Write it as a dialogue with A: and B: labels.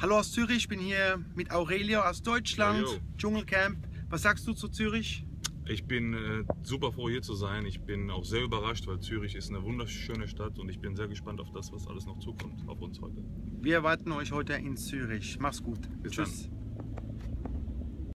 A: Hallo aus Zürich, ich bin hier mit Aurelio aus Deutschland,
B: Hallo.
A: Dschungelcamp. Was sagst du zu Zürich?
B: Ich bin super froh hier zu sein. Ich bin auch sehr überrascht, weil Zürich ist eine wunderschöne Stadt und ich bin sehr gespannt auf das, was alles noch zukommt auf uns heute.
A: Wir erwarten euch heute in Zürich. Mach's gut.
B: Bis
A: Tschüss.
B: dann.